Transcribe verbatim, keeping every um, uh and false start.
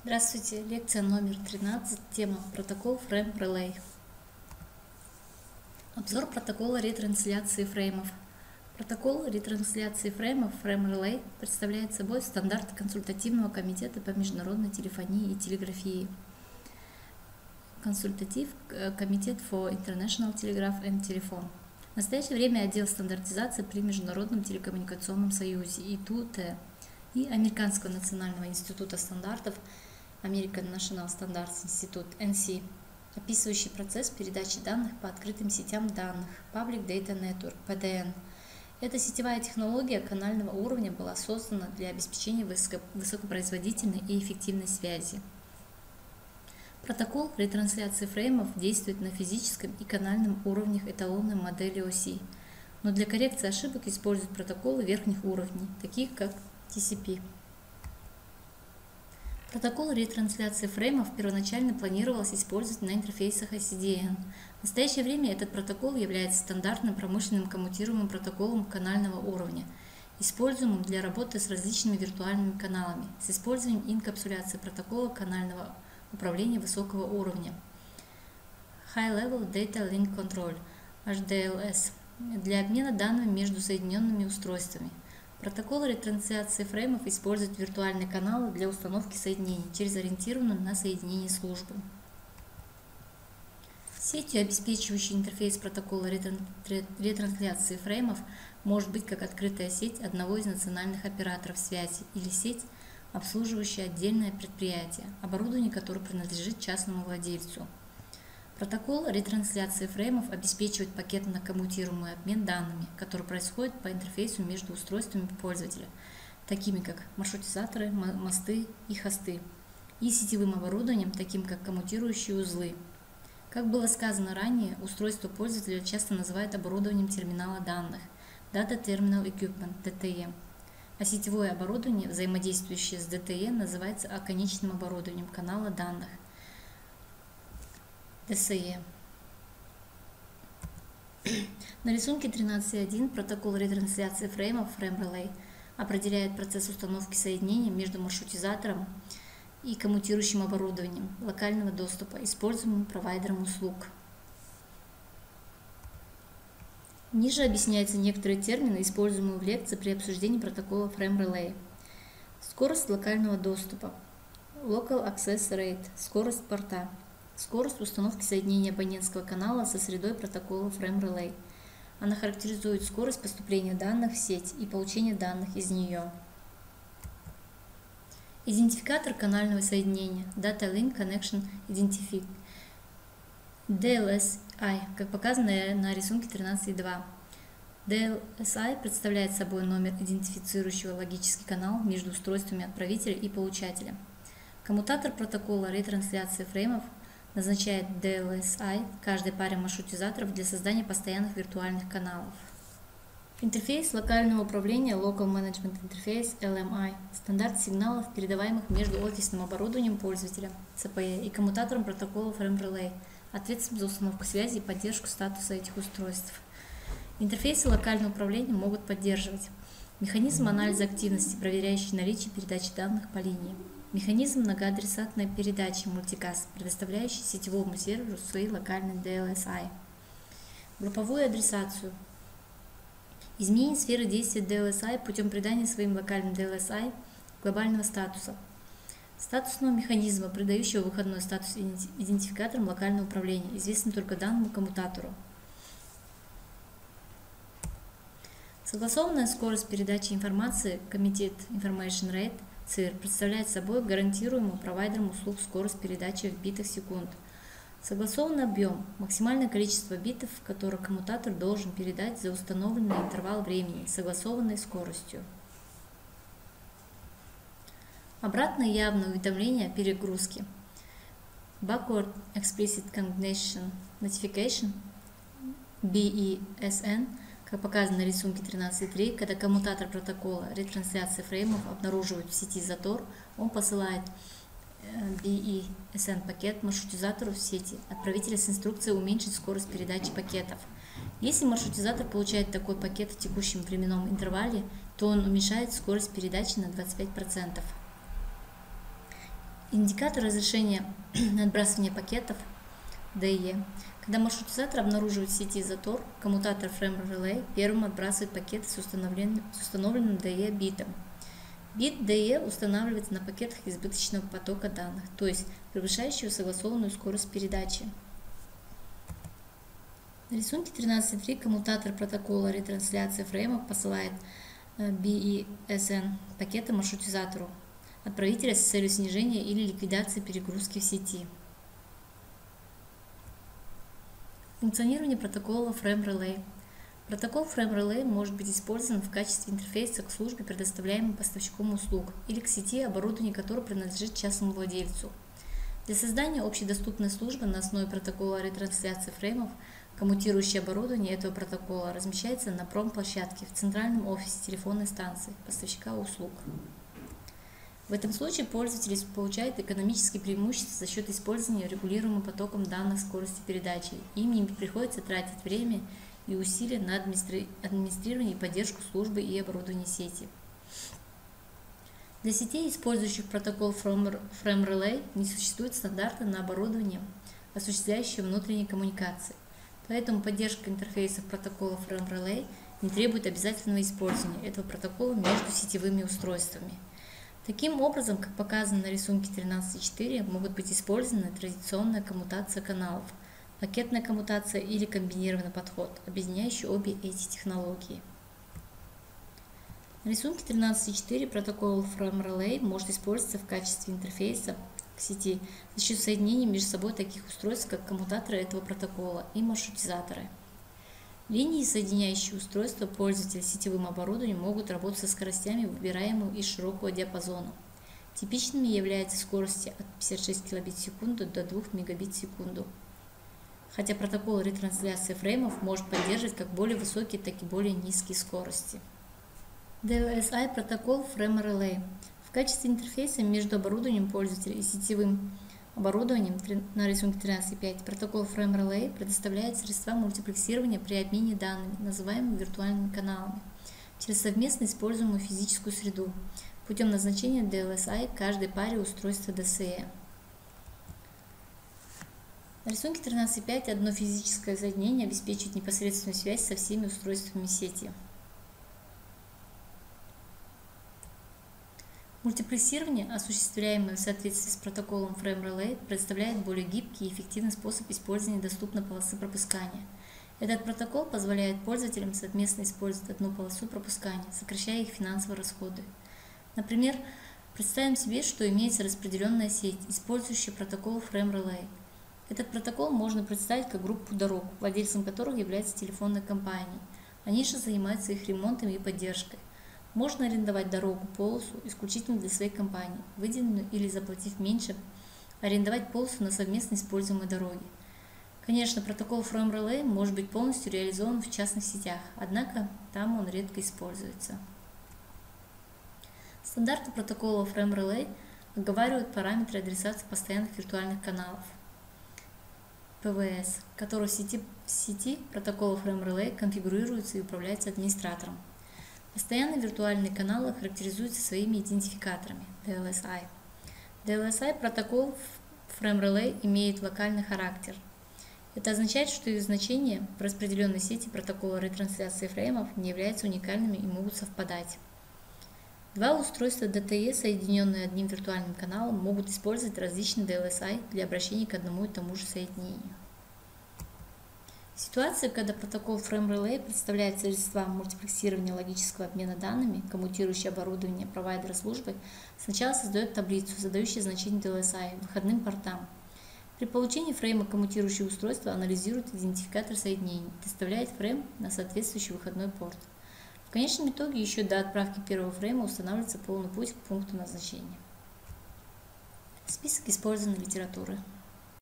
Здравствуйте, лекция номер тринадцать, тема протокол Frame Relay. Обзор протокола ретрансляции фреймов. Протокол ретрансляции фреймов Frame Relay представляет собой стандарт консультативного комитета по международной телефонии и телеграфии. Консультатив комитет for International Telegraph and Telephone. В настоящее время отдел стандартизации при Международном телекоммуникационном союзе И Т У Т и Американского национального института стандартов American National Standards Institute Эн Си, описывающий процесс передачи данных по открытым сетям данных Public Data Network (Пи Ди Эн). Эта сетевая технология канального уровня была создана для обеспечения высокопроизводительной и эффективной связи. Протокол ретрансляции фреймов действует на физическом и канальном уровнях эталонной модели оси, но для коррекции ошибок используют протоколы верхних уровней, таких как Ти Си Пи. Протокол ретрансляции фреймов первоначально планировалось использовать на интерфейсах Ай Си Ди Эн. В настоящее время этот протокол является стандартным промышленным коммутируемым протоколом канального уровня, используемым для работы с различными виртуальными каналами, с использованием инкапсуляции протокола канального управления высокого уровня High Level Data Link Control (Эйч Ди Эл Эс) для обмена данными между соединенными устройствами. Протокол ретрансляции фреймов использует виртуальные каналы для установки соединений через ориентированную на соединение службу. Сетью, обеспечивающей интерфейс протокола ретрансляции фреймов, может быть как открытая сеть одного из национальных операторов связи или сеть, обслуживающая отдельное предприятие, оборудование которое принадлежит частному владельцу. Протокол ретрансляции фреймов обеспечивает пакетно-коммутируемый обмен данными, который происходит по интерфейсу между устройствами пользователя, такими как маршрутизаторы, мосты и хосты, и сетевым оборудованием, таким как коммутирующие узлы. Как было сказано ранее, устройство пользователя часто называют оборудованием терминала данных Data Terminal Equipment (Ди Ти И), а сетевое оборудование, взаимодействующее с Ди Ти И, называется оконечным оборудованием канала данных Ди Эс И. На рисунке тринадцать точка один протокол ретрансляции фреймов Frame Relay определяет процесс установки соединения между маршрутизатором и коммутирующим оборудованием локального доступа, используемым провайдером услуг. Ниже объясняются некоторые термины, используемые в лекции при обсуждении протокола Frame Relay. Скорость локального доступа, Local Access Rate, скорость порта, скорость установки соединения абонентского канала со средой протокола Frame Relay. Она характеризует скорость поступления данных в сеть и получения данных из нее. Идентификатор канального соединения Data Link Connection Identifier Ди Эл Эс Ай, как показано на рисунке тринадцать точка два. Ди Эл Эс Ай представляет собой номер идентифицирующего логический канал между устройствами отправителя и получателя. Коммутатор протокола ретрансляции фреймов назначает Ди Эл Эс Ай каждой паре маршрутизаторов для создания постоянных виртуальных каналов. Интерфейс локального управления Local Management Interface Эл Эм Ай – стандарт сигналов, передаваемых между офисным оборудованием пользователя Си Пи И и коммутатором протокола Frame Relay, ответственным за установку связи и поддержку статуса этих устройств. Интерфейсы локального управления могут поддерживать механизм анализа активности, проверяющий наличие передачи данных по линии, механизм многоадресатной передачи мультикаст, предоставляющий сетевому серверу свои локальные Ди Эл Эс Ай, групповую адресацию, изменение сферы действия Ди Эл Эс Ай путем придания своим локальным Ди Эл Эс Ай глобального статуса, статусного механизма, придающего выходной статус идентификаторам локального управления, известным только данному коммутатору. Согласованная скорость передачи информации Committed Information Rate (Си И Эр) представляет собой гарантируемую провайдером услуг скорость передачи в битах в секунду. Согласованный объем – максимальное количество битов, которое коммутатор должен передать за установленный интервал времени, согласованной скоростью. Обратное явное уведомление о перегрузке Backward Explicit Cognition Notification (Би И Эс Эн), как показано на рисунке тринадцать точка три, когда коммутатор протокола ретрансляции фреймов обнаруживает в сети затор, он посылает Би И Эс Эн пакет маршрутизатору в сети, отправителя с инструкцией уменьшить скорость передачи пакетов. Если маршрутизатор получает такой пакет в текущем временном интервале, то он уменьшает скорость передачи на двадцать пять процентов. Индикатор разрешения отбрасывания пакетов ди и. Когда маршрутизатор обнаруживает в сети затор, коммутатор Frame Relay первым отбрасывает пакеты с установленным, с установленным ди и битом. Бит ди и устанавливается на пакетах избыточного потока данных, то есть превышающего согласованную скорость передачи. На рисунке тринадцать точка три коммутатор протокола ретрансляции фреймов посылает би и эс эн пакеты маршрутизатору отправителя с целью снижения или ликвидации перегрузки в сети. Функционирование протокола Frame Relay. Протокол Frame Relay может быть использован в качестве интерфейса к службе, предоставляемой поставщиком услуг, или к сети, оборудование которой принадлежит частному владельцу. Для создания общедоступной службы на основе протокола ретрансляции фреймов коммутирующее оборудование этого протокола размещается на промплощадке в центральном офисе телефонной станции поставщика услуг. В этом случае пользователь получает экономические преимущества за счет использования регулируемым потоком данных скорости передачи. Им не приходится тратить время и усилия на администрирование и поддержку службы и оборудования сети. Для сетей, использующих протокол Frame Relay, не существует стандарта на оборудование, осуществляющее внутренние коммуникации. Поэтому поддержка интерфейсов протокола Frame Relay не требует обязательного использования этого протокола между сетевыми устройствами. Таким образом, как показано на рисунке тринадцать точка четыре, могут быть использованы традиционная коммутация каналов, пакетная коммутация или комбинированный подход, объединяющий обе эти технологии. На рисунке тринадцать точка четыре протокол Frame Relay может использоваться в качестве интерфейса к сети за счет соединения между собой таких устройств, как коммутаторы этого протокола и маршрутизаторы. Линии, соединяющие устройства пользователя с сетевым оборудованием, могут работать со скоростями, выбираемыми из широкого диапазона. Типичными являются скорости от пятидесяти шести килобит в секунду до двух мегабит в секунду. Хотя протокол ретрансляции фреймов может поддерживать как более высокие, так и более низкие скорости. ди эл эс ай протокол Frame Relay. В качестве интерфейса между оборудованием пользователя и сетевым оборудованием на рисунке тринадцать точка пять протокол Frame Relay предоставляет средства мультиплексирования при обмене данными, называемыми виртуальными каналами, через совместно используемую физическую среду, путем назначения ди эл эс ай каждой паре устройства ди си и. На рисунке тринадцать точка пять одно физическое соединение обеспечивает непосредственную связь со всеми устройствами сети. Мультиплексирование, осуществляемое в соответствии с протоколом Frame Relay, представляет более гибкий и эффективный способ использования доступной полосы пропускания. Этот протокол позволяет пользователям совместно использовать одну полосу пропускания, сокращая их финансовые расходы. Например, представим себе, что имеется распределенная сеть, использующая протокол Frame Relay. Этот протокол можно представить как группу дорог, владельцем которых является телефонная компания. Они же занимаются их ремонтом и поддержкой. Можно арендовать дорогу, полосу исключительно для своей компании, выделенную или заплатив меньше, арендовать полосу на совместно используемой дороге. Конечно, протокол Frame Relay может быть полностью реализован в частных сетях, однако там он редко используется. Стандарты протокола Frame Relay оговаривают параметры адресации постоянных виртуальных каналов пи ви эс, которые в сети, в сети протокола Frame Relay конфигурируются и управляются администратором. Постоянные виртуальные каналы характеризуются своими идентификаторами ди эл эс ай. ди эл эс ай протокол Frame Relay имеет локальный характер. Это означает, что их значения в распределенной сети протокола ретрансляции фреймов не являются уникальными и могут совпадать. Два устройства ди ти и, соединенные одним виртуальным каналом, могут использовать различные ди эл эс ай для обращения к одному и тому же соединению. Ситуация, когда протокол Frame Relay представляет средства мультиплексирования логического обмена данными, коммутирующее оборудование провайдера службы, сначала создает таблицу, задающую значение ди эл эс ай выходным портам. При получении фрейма коммутирующее устройство анализирует идентификатор соединений, доставляет фрейм на соответствующий выходной порт. В конечном итоге еще до отправки первого фрейма устанавливается полный путь к пункту назначения. Список использованной литературы.